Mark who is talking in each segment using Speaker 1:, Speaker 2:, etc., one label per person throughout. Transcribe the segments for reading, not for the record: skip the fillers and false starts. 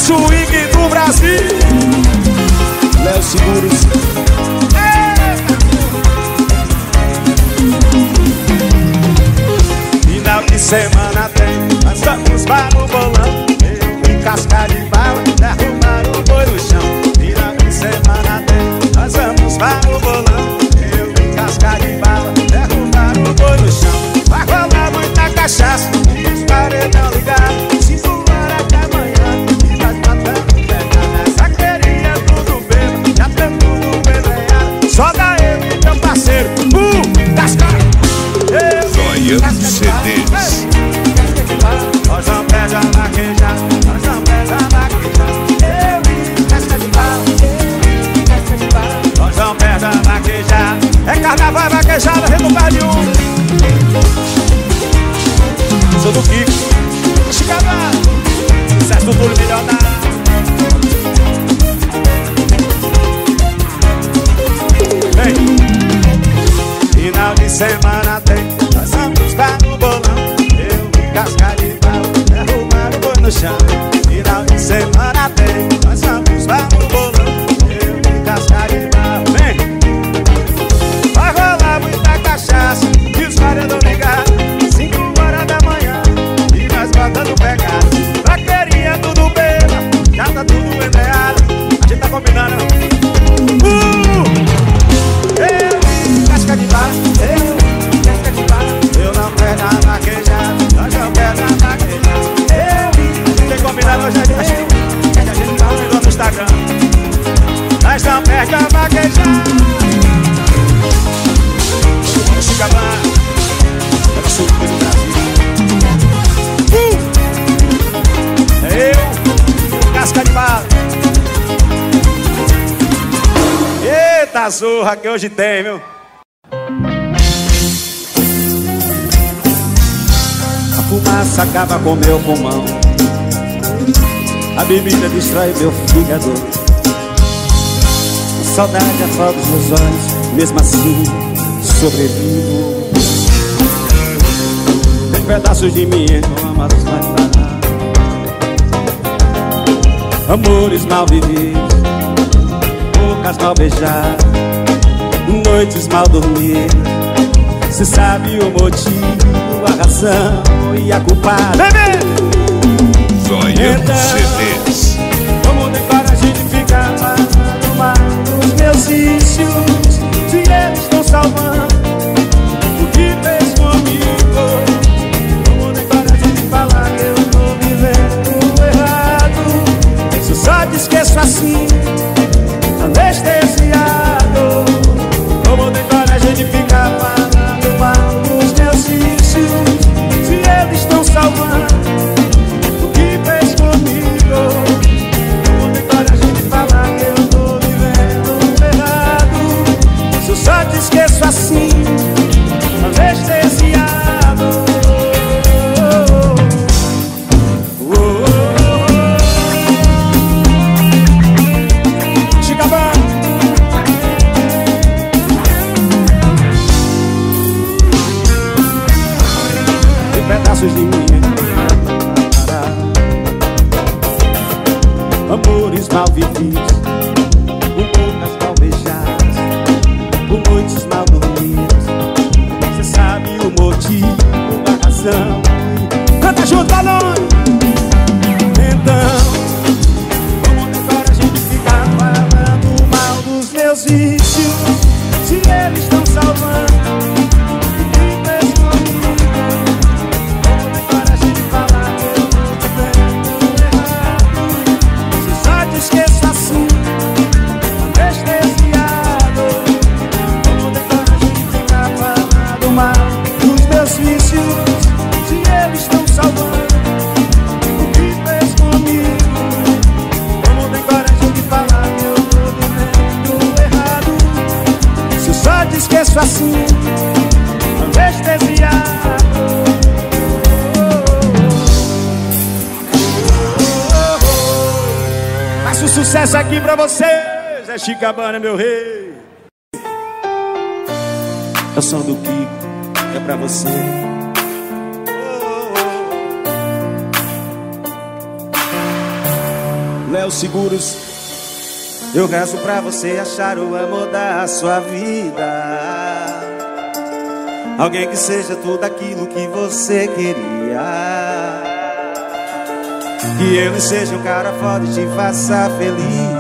Speaker 1: swing do Brasil. Léo Seguros. Final de semana tem, nós vamos para o bolão. Eu em casca de bala, derrubar o boi no chão. Final de semana tem, nós vamos para o bolão. Eu em casca de bala, derrubar o boi no chão. Vai rolar muita cachaça e os paredão ligados. 5 horas da manhã e nós matando pegada. Essa queria tudo bêbado, já tá tudo enleado. Só dá eu e meu parceiro, casca.
Speaker 2: Zoião CDs.
Speaker 1: Nós não pesa vaquejar, nós não pesa vaquejar. Eu e casca de bala, eu e casca de bala. Nós não pesa vaquejar. É carnaval vaquejada, recuperado de Sou do Kiko, Chicabá, sucesso do Túlio Milionário. Vem. Final de semana tem, nós vamos para o bolão. Eu e casca de bala, derrubar o boi no chão. Final de semana tem, nós vamos para o bolão. Eu e casca de bala, vem. Vai rolar muita cachaça e os paredão ligados. 5 horas da manhã e nós botando pegado. Vaqueirinha tudo bela, já tá tudo enleado. A gente tá combinando. Eu casca de bala, eu casca de bala. Eu não quero a vaquejada, nós não quero a vaquejada. A gente tem combinado hoje a gente tá ouvindo no Instagram. Nós não perde a vaquejada. Chicabá, era super do Brasil. É eu, casca de bala. Eita zorra que hoje tem, viu? A fumaça acaba com meu pulmão. A bebida destrói meu fígado. A saudade afoga os meus olhos. Mesmo assim sobrevivo. Tem pedaços de mim não amados vai parar. Amores mal vividos, bocas mal beijadas, noites mal dormidas. Cê sabe o motivo, a razão e a culpada.
Speaker 2: Zoião CDs.
Speaker 1: Como tem coragem de ficar falando mal dos meus vícios, se eles estão salvando o que fez comigo? Como tem coragem de falar que eu tô vivendo errado? Se eu só te esqueço assim, anestesiado. Como tem coragem de ficar falando mal dos meus vícios, se eles estão salvando o que fez comigo? Como tem coragem de falar que eu tô vivendo errado? Se eu só te esqueço assim, anestesiado. Chicabá. Tem pedaços de mim amores mal vividos, com bocas mal beijadas, com noites mal dormidas. Cê sabe o motivo, a razão. Canta junto, Alone! Então, como tem coragem de ficar falando mal dos meus vícios, se eles estão salvando o que fez comigo? Como tem coragem de falar que eu tô vivendo errado? Se só te esqueço assim, anestesiado. Como tem coragem de ficar falando mal dos meus vícios, se eles estão salvando o que fez comigo? Como tem coragem de falar que eu tô vivendo errado? Se eu só te esqueço assim, anestesiado. Faço um sucesso aqui pra vocês, é Chicabana, meu rei. É o som do Kiko, é pra você. Léo Seguros. Eu rezo pra você achar o amor da sua vida, alguém que seja tudo aquilo que você queria, que ele seja um cara foda e te faça feliz,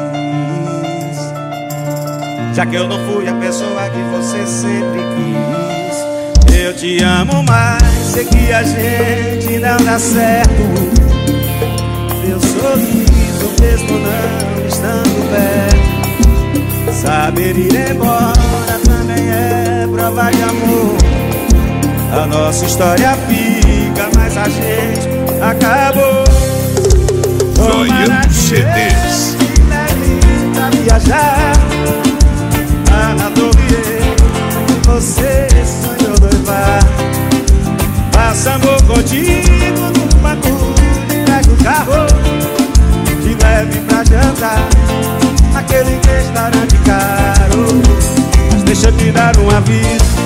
Speaker 1: já que eu não fui a pessoa que você sempre quis. Eu te amo mais, sei que a gente não dá certo. Teu sorriso mesmo não estando perto, saber ir embora também é prova de amor. A nossa história fica, mas a gente acabou.
Speaker 2: Zoião CDs.
Speaker 1: Pra viajar lá na Torre, você sonhou noivar. Faça amor contigo no banco, pega o carro, te leve pra jantar naquele restaurante caro. Mas deixa eu te dar um aviso,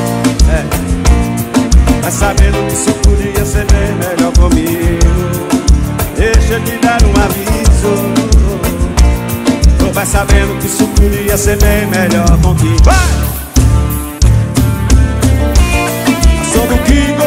Speaker 1: vai sabendo que isso podia ser bem melhor comigo. Deixa eu te dar um aviso, vai sabendo que isso podia ser bem melhor contigo. Vai! Sou do Kiko.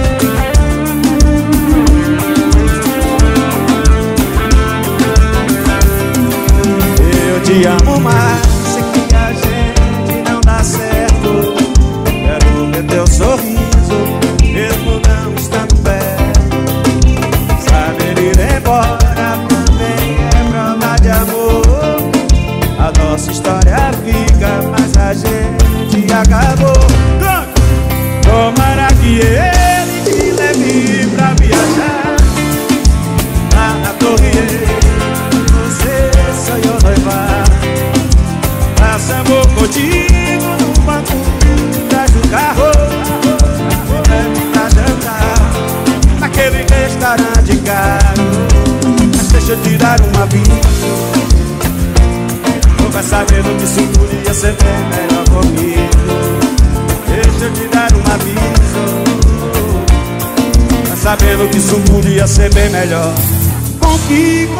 Speaker 1: Eu te amo mais, sei que a gente não dá certo. Quero ver teu sorriso, mesmo não estando perto. Saber ir embora também é prova de amor. A nossa história fica, mas a gente acabou. Tomara que ele te leve pra viajar lá na Torre, você sonhou noivar. Faça amor contigo no banco, traz o carro, leve pra jantar naquele restaurante caro. Mas deixa eu te dar um aviso, vai sabendo que isso podia ser bem melhor comigo. Deixa eu te dar um aviso, vai sabendo que isso podia ser bem melhor com Kiko.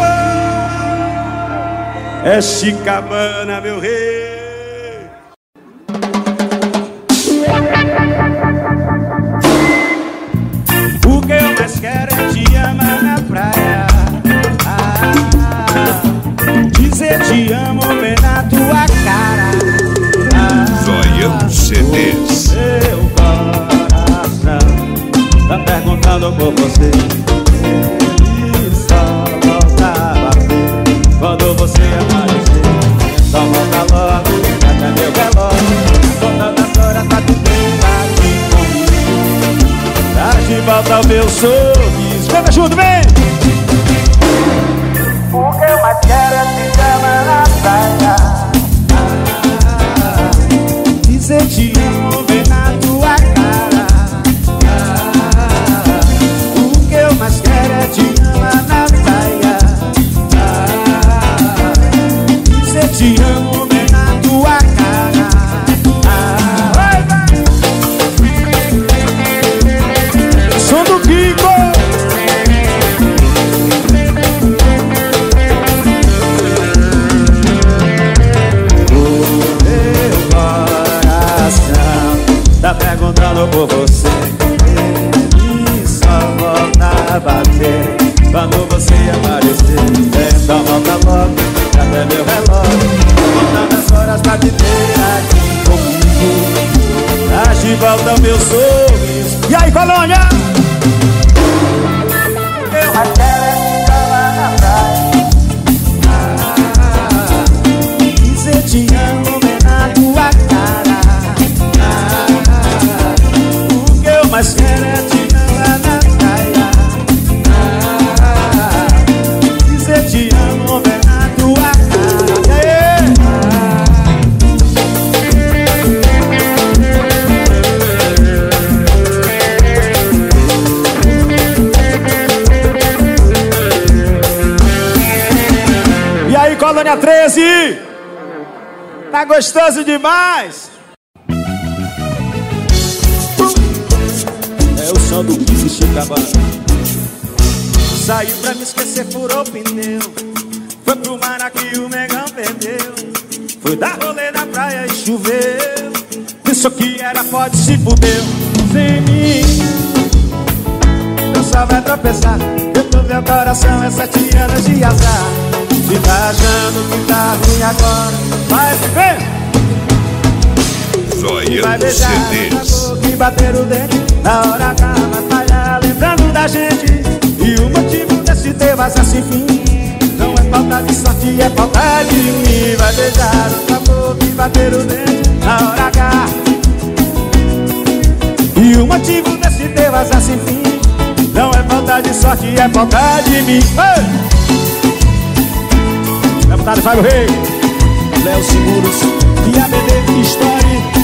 Speaker 1: É Chicabana, meu rei. O que eu mais quero é te amar na praia, dizer te amo bem na tua cara.
Speaker 2: Zoião CDs.
Speaker 1: Meu coração tá perguntando por você, e só volta a bater quando você aparecer. Só volta logo, até meu relógio, contando as horas pra tu ter aqui comigo. Traz de volta o meu sorriso. Canta junto, vem! O que eu mais quero é te amar na praia, dizer te amo bem na tua cara. O que eu mais quero é te amar na praia, dizer te amo bem na tua cara. Som do Kiko. Tá perguntando por você, e só volta a bater quando você aparecer. Então volta logo, até meu relógio, contando as horas pra te ter aqui comigo. Traz de volta o meu sorriso. E aí, Colônia? Eu mais quero é te amar na praia, dizer te amo bem na tua cara. Mas quero é te amar na praia, dizer te amo bem na tua cara. E aí, Colônia 13, tá gostoso demais? É o som do Kiko Chicabana. Saiu pra me esquecer, furou o pneu, Foi pro mar que o Mengão perdeu. Foi dar rolê na praia e choveu. Pensou que era pode, se fudeu. Sem mim eu só vai tropeçar. Eu pro meu coração é 7 anos de azar. Se tá achando que tá ruim agora, vai viver.
Speaker 2: Zoião CDs.
Speaker 1: E bater o dente na hora H vai falhar, lembrando da gente. E o motivo desse teu acesso sem fim não é falta de sorte, é falta de mim. Vai beijar outra boca e bater o dente na hora H. E o motivo desse teu acesso sem fim não é falta de sorte, é falta de mim. Deputado Fábio Rei, Léo Seguros e a BD Story.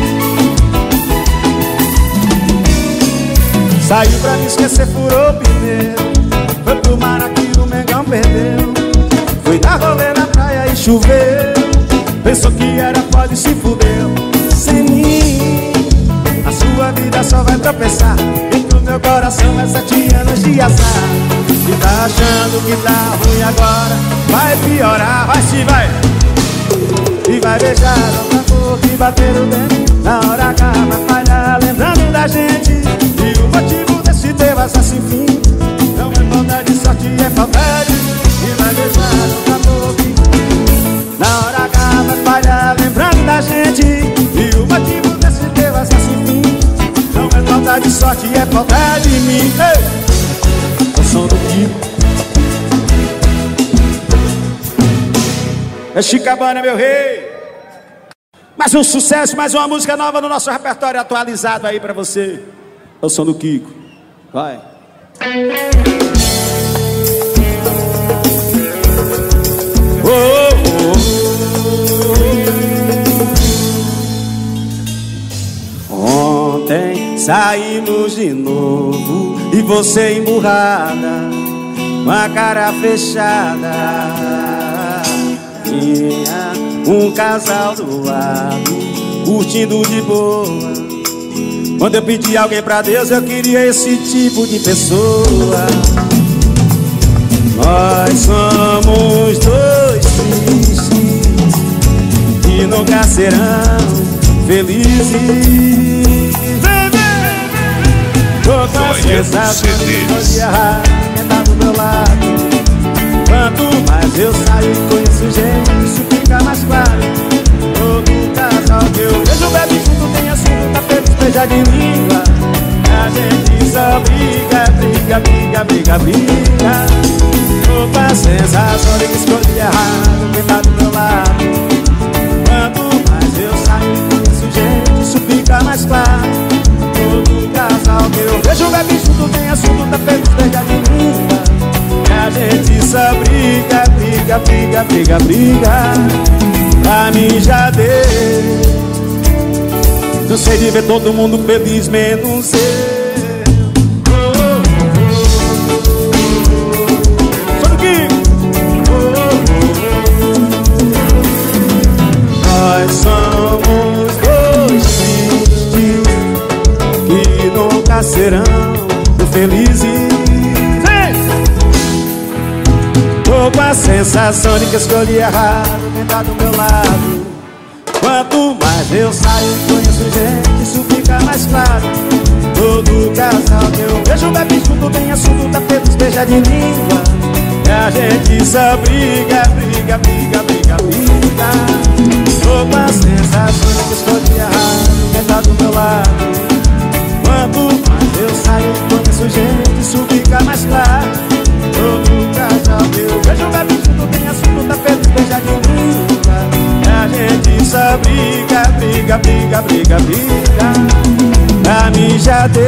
Speaker 1: Saiu pra me esquecer, furou o pneu. Foi pro mar aqui o Mengão perdeu. Foi dar rolê na praia e choveu. Pensou que era pode, se fudeu. Sem mim a sua vida só vai tropeçar. E pro meu coração é 7 anos de azar. E tá achando que tá ruim agora, vai piorar, vai se vai. E vai beijar outra boca e bater o dente na hora H vai falhar, lembrando da gente. E o motivo desse teu acesso sem fim não é falta de sorte, é falta de mim. E vai beijar outra boca na hora H vai falhar, lembrando da gente. E o motivo desse teu acesso sem fim não é falta de sorte, é falta de mim. O som do Kiko é Chicabana, meu rei. Mais um sucesso, mais uma música nova no nosso repertório atualizado aí pra você. É o som do Kiko. Vai. Ontem saímos de novo e você emburrada, com a cara fechada. Tinha um casal do lado, curtindo de boa. Quando eu pedi alguém pra Deus, eu queria esse tipo de pessoa. Nós somos dois tristes que nunca serão felizes. Tô com a sensação de errar, quem tá do meu lado. Quanto mais eu saio e conheço gente, isso fica mais claro. Todo casal que eu vejo bebe junto, tem assunto, tá feito, beija de língua. A gente só briga, briga, briga, briga, briga. Tô com a sensação de que escolhi errado, quem tá do meu lado. Quanto mais eu saio e conheço gente, isso fica mais claro. Todo casal que eu vejo bebe junto, tem assunto, tá feito, beija de língua. A gente só briga, briga, briga, briga, briga. Pra mim já deu. Cansei de ver todo mundo feliz, menos eu. Só aqui. Nós somos dois tristes que nunca serão felizes. Tô com a sensação de que escolhi errado, quem tá do meu lado. Quanto mais eu saio e conheço gente, isso fica mais claro. Todo casal que eu vejo bebe junto, tem assunto, tá feito, beija de língua. E a gente só briga, briga, briga, briga, briga. Tô com a sensação de que escolhi errado, quem tá do meu lado. Quanto mais eu saio e conheço gente, isso fica mais claro. Todo casal que eu vejo bebe junto, tem assunto, tá feito, beija de língua. E a gente só briga, briga, briga, briga, briga. Pra mim já deu.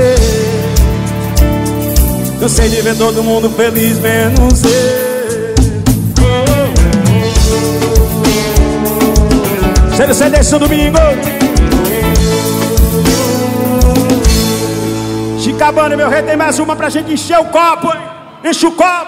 Speaker 1: Cansei de ver todo mundo feliz, menos eu. Sério, CD São Domingo. Chicabana, meu rei, tem mais uma pra gente encher o copo, hein? Enche o copo.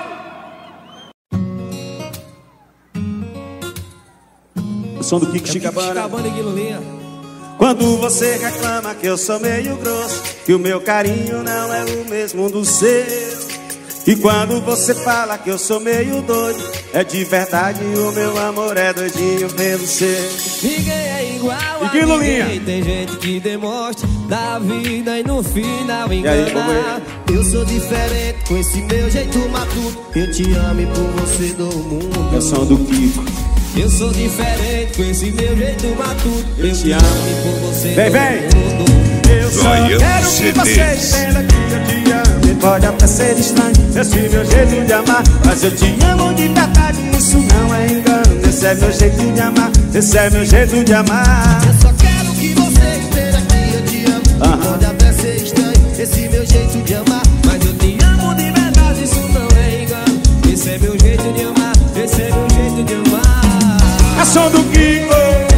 Speaker 1: O som do Kiko Chicabana. Quando você reclama que eu sou meio grosso, que o meu carinho não é o mesmo do seu, E quando você fala que eu sou meio doido, é de verdade, o meu amor é doidinho pelo seu.
Speaker 3: Ninguém é igual a ninguém. Tem gente que demonstra da vida e no final engana. Eu sou diferente com esse meu jeito matuto. Eu te amo e por você dou o mundo.
Speaker 1: É o som do Kiko.
Speaker 3: Eu sou diferente com esse meu jeito matuto. Eu te amo e por você dou o mundo.
Speaker 1: Eu só quero que você entenda que eu te amo. E pode até ser estranho esse meu jeito de amar, mas eu te amo de verdade, isso não é engano. Esse é meu jeito de amar, esse é meu jeito de amar.
Speaker 3: Eu só quero que você entenda que eu te amo. Pode até ser estranho esse meu jeito de amar, mas eu te amo de verdade, isso não é engano. Esse é meu jeito de amar, esse é meu jeito de amar.
Speaker 1: A som do Kiko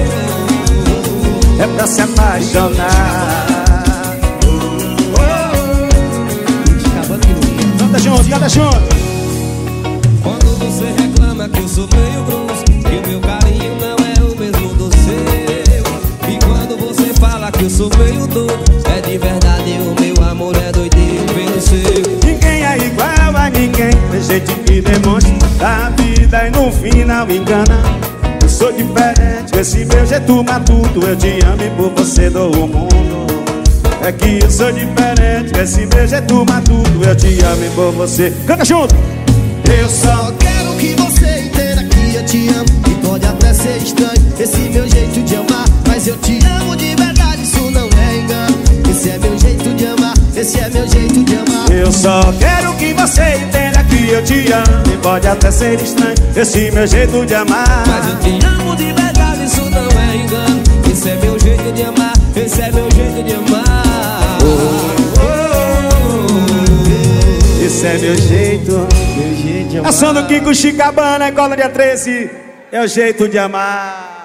Speaker 1: é pra se apaixonar. Canta junto, canta junto.
Speaker 3: Quando você reclama que eu sou meio grosso, que o meu carinho não é o mesmo do seu. E quando você fala que eu sou meio doido, é de verdade, o meu amor é doidinho pelo seu.
Speaker 1: Ninguém é igual a ninguém, tem gente que demonstra da vida e no final engana. Eu sou diferente com esse meu jeito matuto. Eu te amo e por você dou o mundo. É que eu sou diferente com esse meu jeito matuto. Eu te amo e por você. Canta junto!
Speaker 3: Eu só quero que você entenda que eu te amo. E pode até ser estranho esse meu jeito de amar, mas eu te amo de verdade, isso não é engano. Esse é meu jeito de amar, esse é meu jeito de amar.
Speaker 1: Eu só quero que você entenda que eu te amo. E pode até ser estranho esse meu jeito de amar,
Speaker 3: mas eu te amo de verdade, isso não é engano. Esse é meu jeito de amar, esse é meu jeito de amar.
Speaker 1: Esse é meu jeito de amar. A som do Kiko Chicabana, Cola dia 13. É o jeito de amar.